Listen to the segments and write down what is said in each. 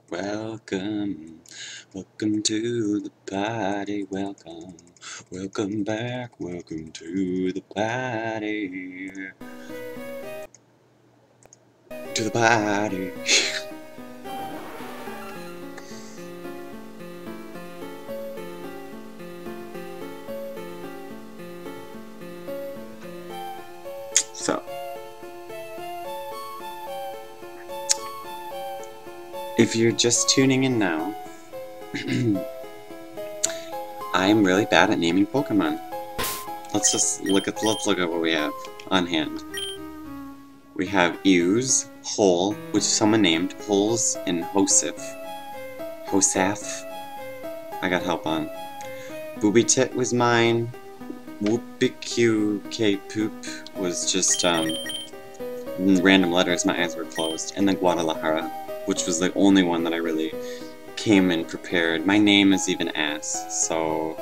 Welcome, welcome to the party, welcome back, welcome to the party, So, if you're just tuning in now, I'm really bad at naming Pokemon. Let's look at what we have on hand. We have Euse, Hole, which someone named Holes, and Hosef. I got help on. Booby-Tit was mine. Whoopikyu-K-Poop was just random letters, my eyes were closed. And then Guadalajara, which was the only one that I really came in prepared. My name is even Ass, so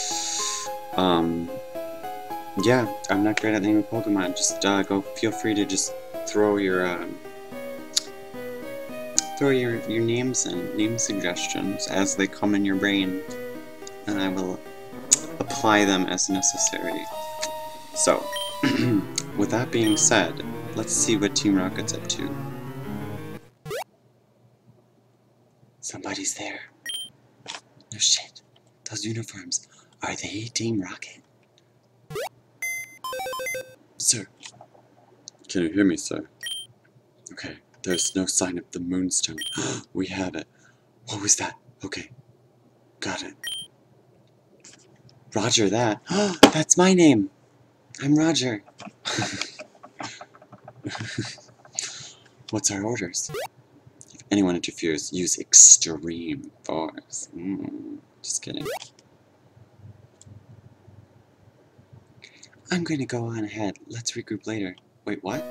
yeah, I'm not great at naming Pokemon. Just feel free to just throw your names and name suggestions as they come in your brain, and I will apply them as necessary. So, with that being said, let's see what Team Rocket's up to. Somebody's there. No shit. Those uniforms, are they Team Rocket? Sir. Can you hear me, sir? Okay, there's no sign of the Moonstone. We have it. What was that? Okay, got it. Roger that. That's my name. I'm Roger. What's our orders? If anyone interferes, use extreme force. Just kidding. I'm going to go on ahead. Let's regroup later. Wait, what?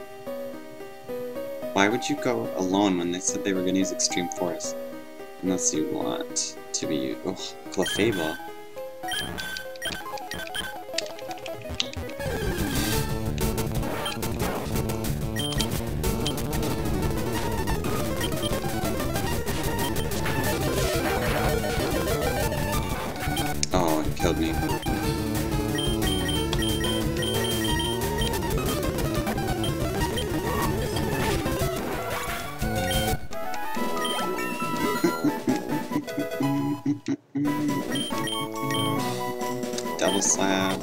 Why would you go alone when they said they were going to use extreme force? Unless you want to be... Oh, Clefable. Oh, it killed me. Double slap.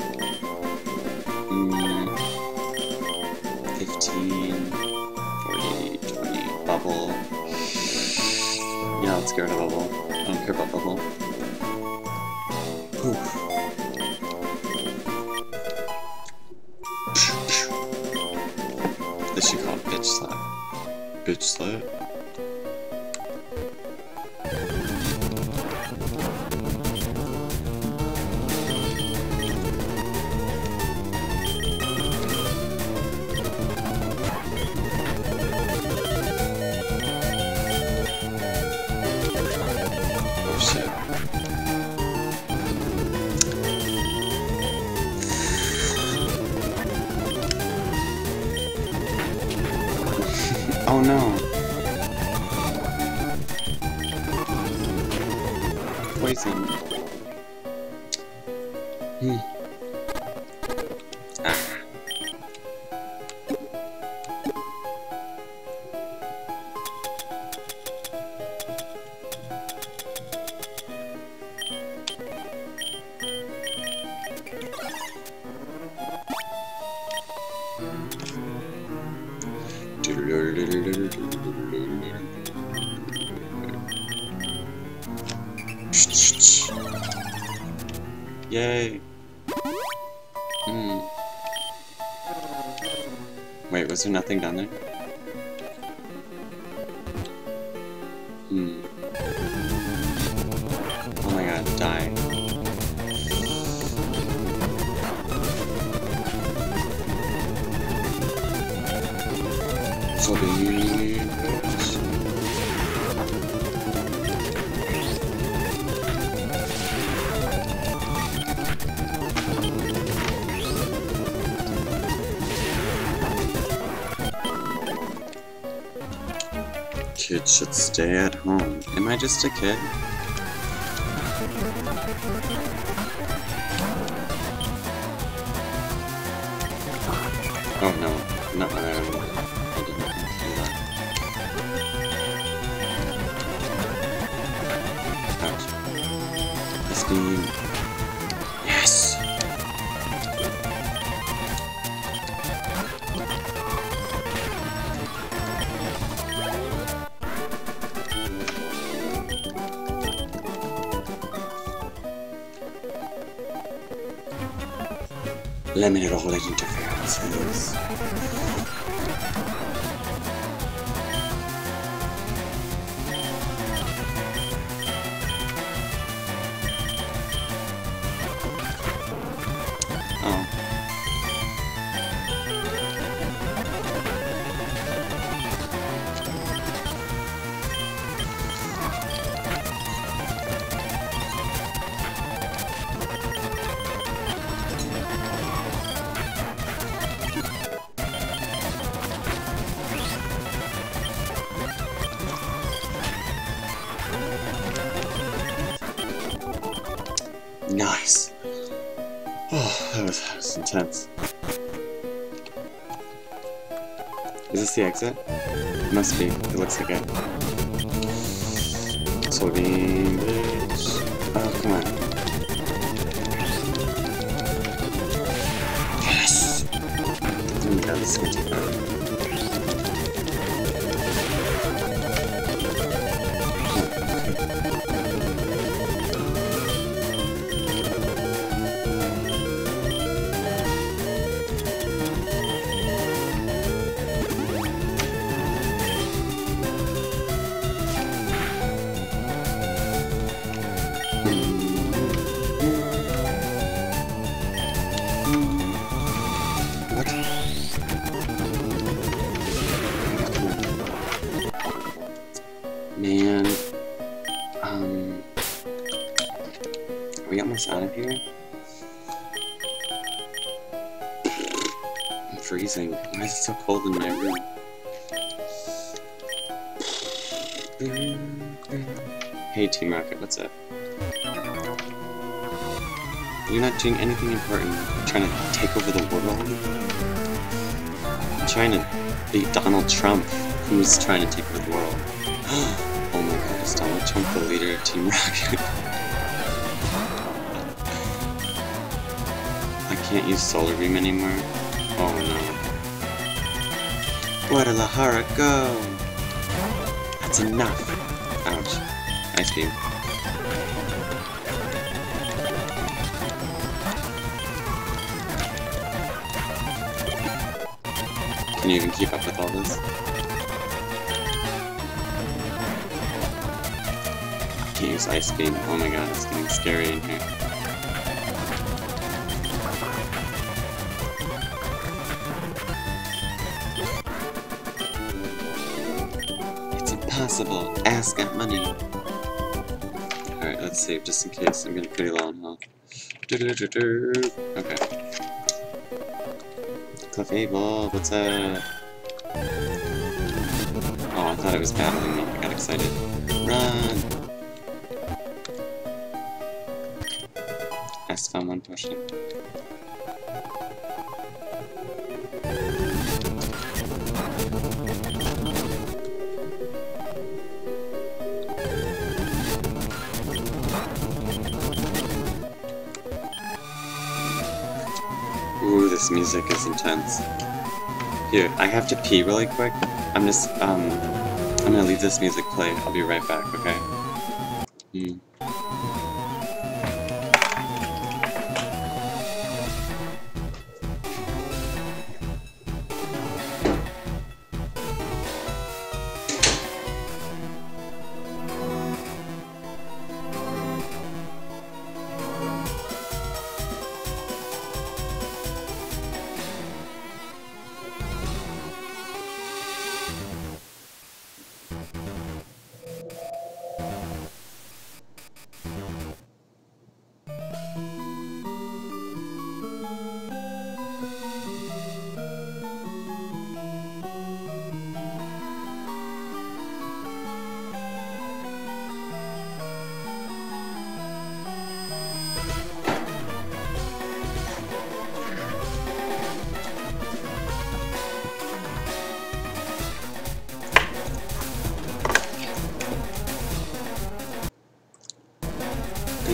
15, 40, 20, bubble. Yeah, let's get rid of bubble. I don't care about bubble. Oof. This should call it bitch slap. Bitch slap? Oh no! Poison. Ah. Yay! Wait, was there nothing down there? Oh my god, die. Kids should stay at home. Am I just a kid? Oh no, not what I did not see that. Ouch. This beam. Yes! Eliminate all interferences. Oh. Nice. Oh, that was intense. Is this the exit? It must be. It looks like it. Solar beam, bitch. Oh, come on. Yes! Oh my god, this is gonna take forever. Man, are we almost out of here? I'm freezing. Why is it so cold in my room? Hey, Team Rocket, what's up? You're not doing anything important. You're trying to take over the world? I'm trying to beat Donald Trump, who's trying to take over the world. Oh my god, is Donald Trump the leader of Team Rocket? I can't use Solar Beam anymore. Oh no. Guadalajara, go! That's enough! Ouch. Ice beam. Can you even keep up with all this? Can't use Ice Beam. Oh my god, it's getting scary in here. It's impossible. Ask got money. Alright, let's save just in case. I'm getting pretty low on health. Okay. Clefable, what's up? Oh, I thought it was battling me. I got excited. Run! I just found one potion. Ooh, this music is intense. Here, I have to pee really quick. I'm gonna leave this music play. I'll be right back, okay?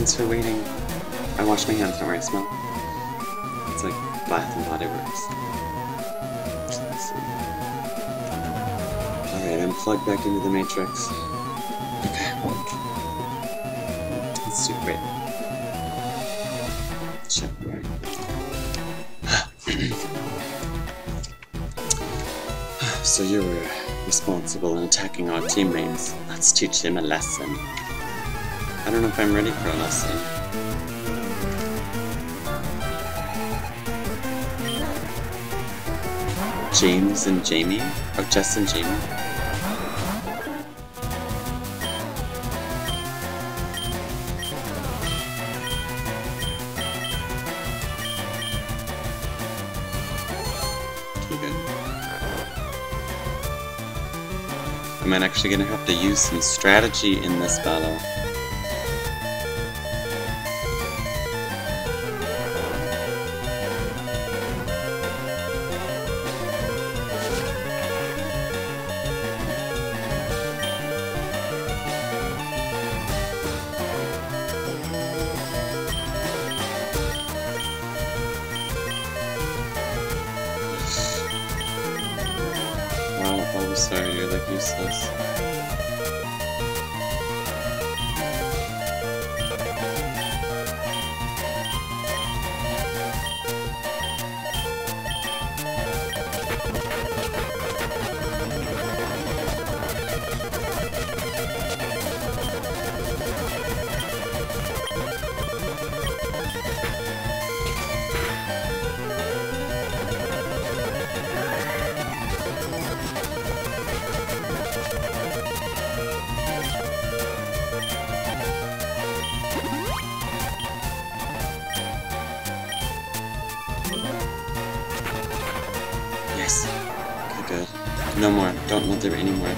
Thanks for waiting. I washed my hands, don't worry, smell. It's like Bath and Body Works. Let's see. Alright, I'm plugged back into the Matrix. Okay. Let's do it. Shit, right. So you were responsible in attacking our teammates. Let's teach him a lesson. I don't know if I'm ready for a lesson. James and Jamie? Or Jess and Jamie? Okay, good. I'm actually gonna have to use some strategy in this battle. Sorry, you're like useless. Yes. Okay, good. No more. Don't let there be any more.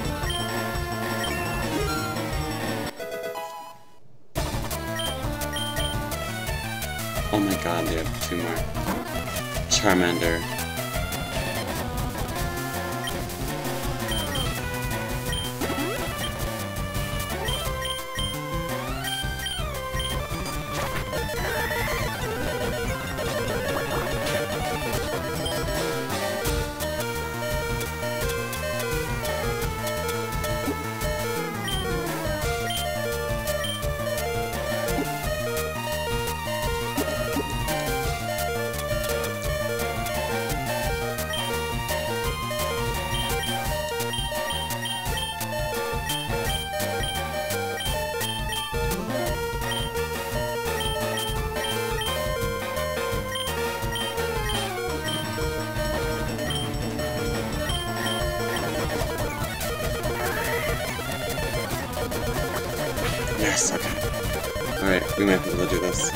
Oh my god, they have 2 more. Charmander. Yes, okay. Alright, we might be able to do this.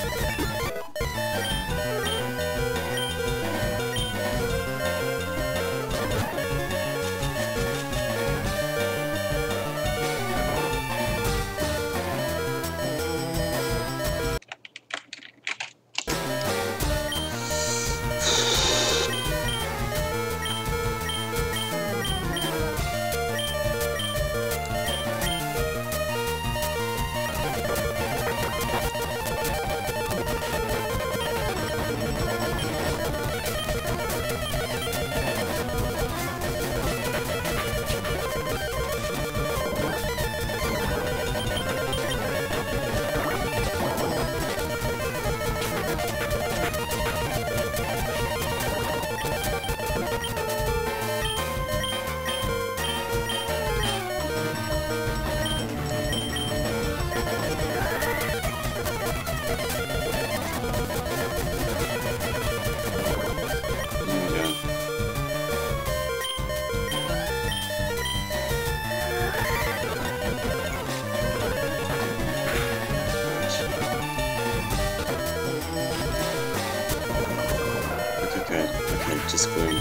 Just boom.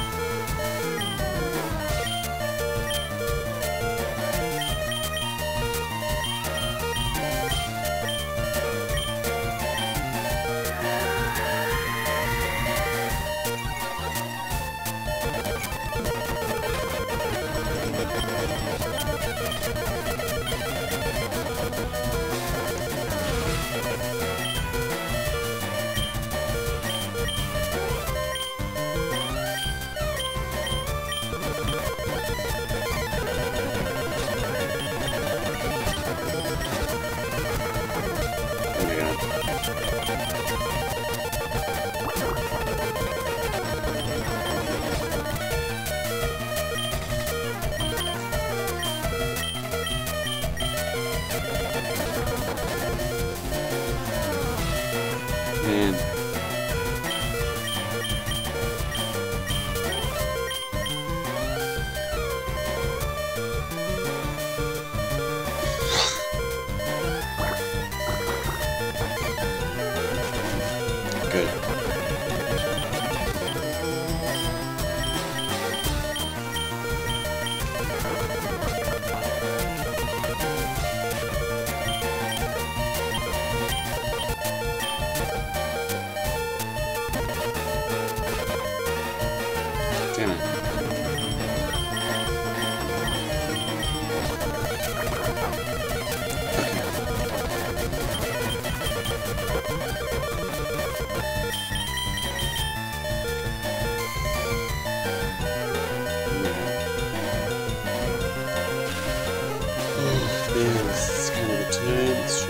This is kind of intense.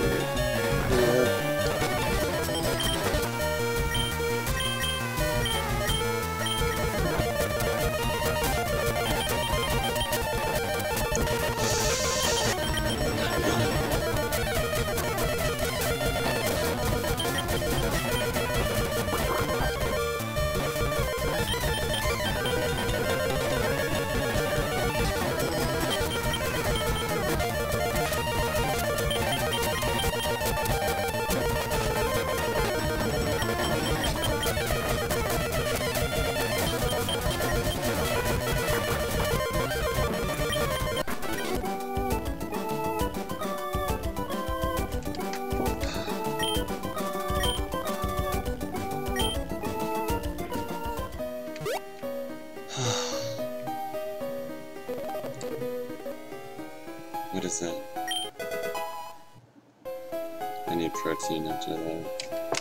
What is that? I need protein after that.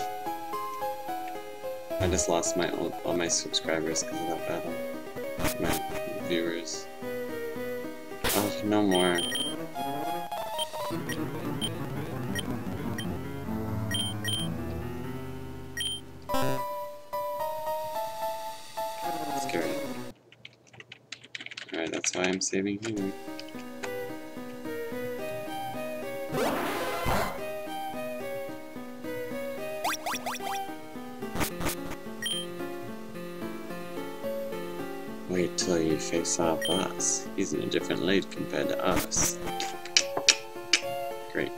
I just lost all my subscribers because of that battle. My viewers. Oh, no more. Scary. Alright, that's why I'm saving here. Wait till you face our boss. He's in a different league compared to us. Great.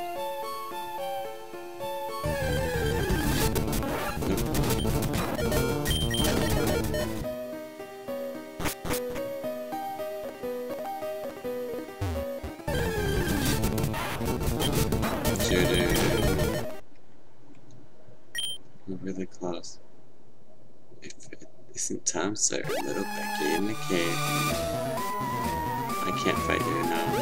We're really close. If it isn't Tom Sawyer, little Becky in the cave. I can't fight you now.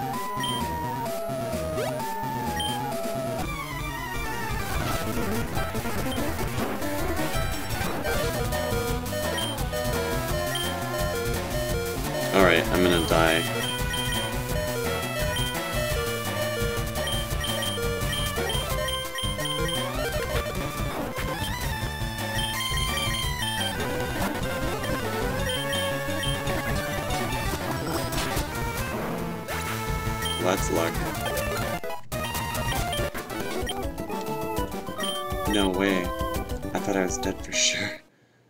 Alright, I'm gonna die. That's luck. No way. I thought I was dead for sure.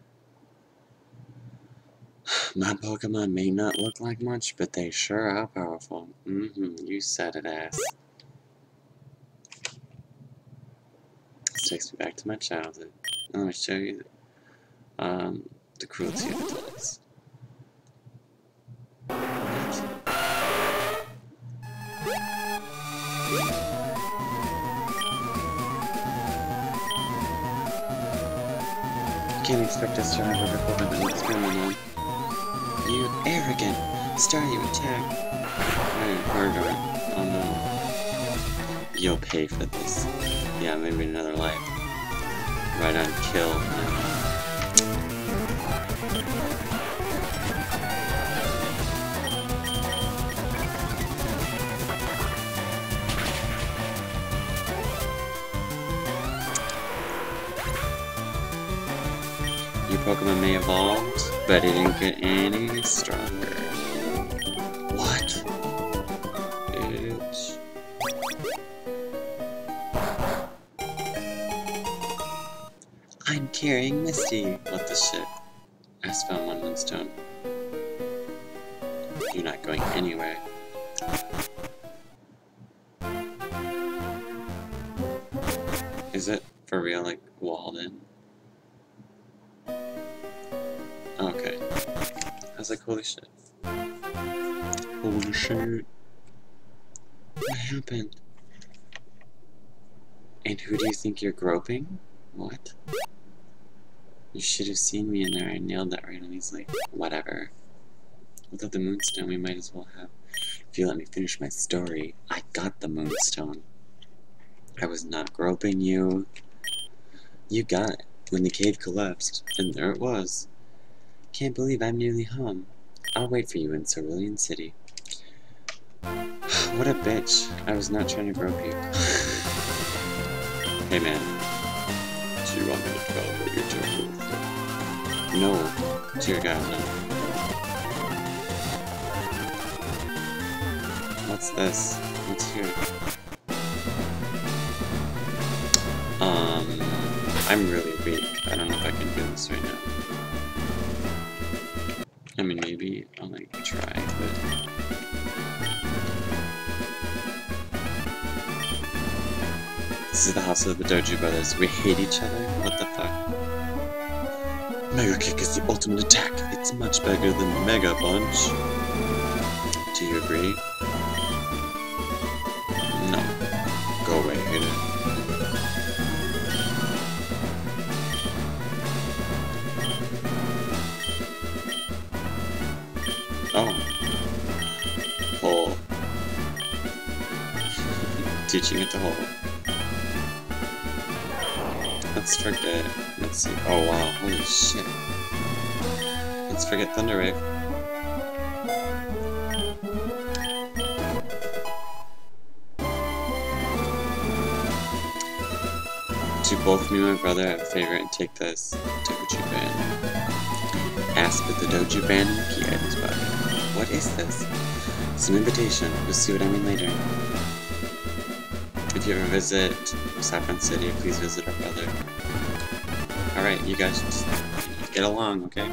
My Pokemon may not look like much, but they sure are powerful. You said it, ass. This takes me back to my childhood. Let me show you the cruelty of adults. You can't expect us to have a report of an experiment on. You arrogant! Star, you attack! Harder. Oh no. You'll pay for this. Yeah, maybe another life. Right on kill. Your Pokemon may evolve, but it didn't get any stronger. What? Bitch. I'm carrying Misty. What the shit? I just found one Moonstone. You're not going anywhere. Is it for real, like, walled in? Okay. I was like, holy shit. Holy shit. What happened? And who do you think you're groping? What? You should have seen me in there. I nailed that right on easily. Whatever. Without the Moonstone, we might as well have... If you let me finish my story, I got the Moonstone. I was not groping you. You got it when the cave collapsed, and there it was. Can't believe I'm nearly home. I'll wait for you in Cerulean City. What a bitch. I was not trying to grope you. Hey man. Do you want me to develop what you're doing? No. Dear God, no. What's this? What's here? I'm really weak. I don't know if I can do this right now. I mean, maybe I'll like try, but... This is the house of the Doji brothers. We hate each other? What the fuck? Mega Kick is the ultimate attack. It's much bigger than Mega Punch. Do you agree? No. Go away, hit it. Oh. Hole. Teaching it to hole. Let's forget. Let's see. Oh wow, holy shit. Let's forget Thunder Wave. Do both me and my brother have a favorite and take this Doju Band? Ask with the Doju Band key items button. What is this? It's an invitation. You'll see what I mean later. If you ever visit Saffron City, please visit our brother. Alright, you guys just get along, okay?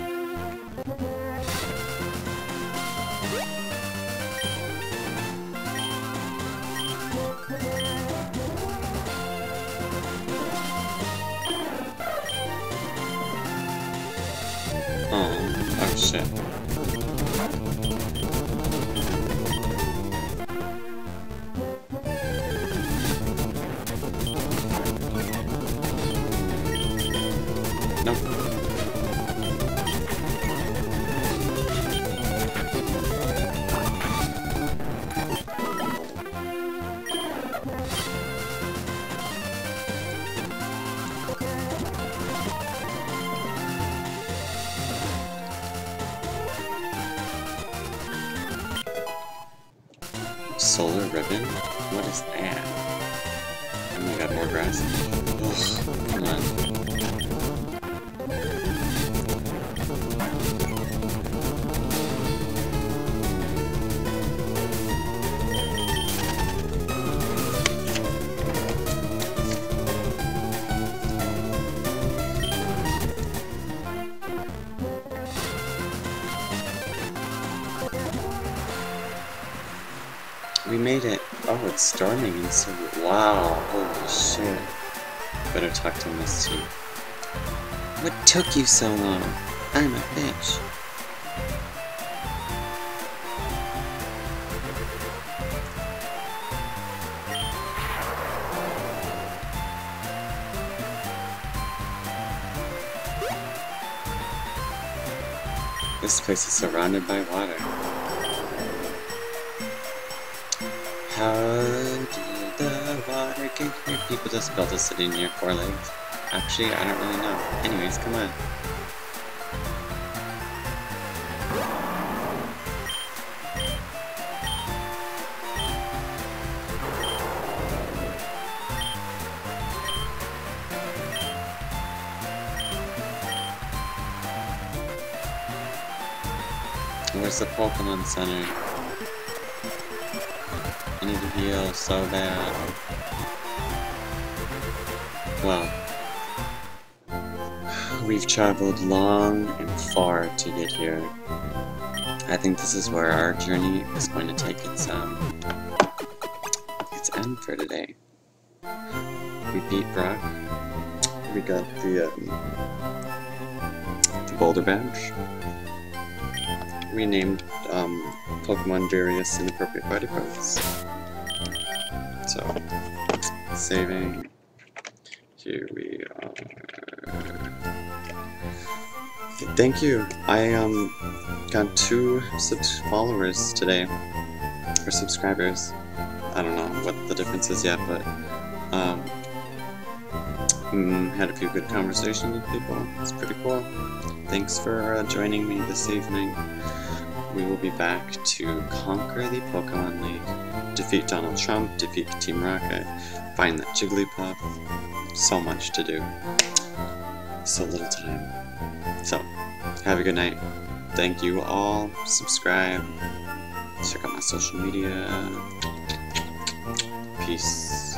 Oh shit. Nope. Solar ribbon? What is that? Oh my god, more grass. Ugh, come on. We made it. Oh, it's storming and so wow, holy shit. Better talk to Misty. What took you so long? I'm a bitch. This place is surrounded by water. How did the water get here? People just built a city near 4 legs. Actually, I don't really know. Anyways, come on. Where's the Pokemon Center? I need to heal so bad. Well, we've traveled long and far to get here. I think this is where our journey is going to take its end for today. We beat Brock. We got the Boulder Badge. We named Pokemon various inappropriate body parts. So, saving. Here we are. Thank you. I got 2 followers today, or subscribers. I don't know what the difference is yet, but had a few good conversations with people. It's pretty cool. Thanks for joining me this evening. we will be back to conquer the Pokemon League, defeat Donald Trump, defeat Team Rocket, find that Jigglypuff. So much to do. So little time. So, have a good night. Thank you all. Subscribe. Check out my social media. Peace.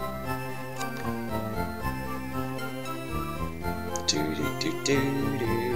Do do do do do.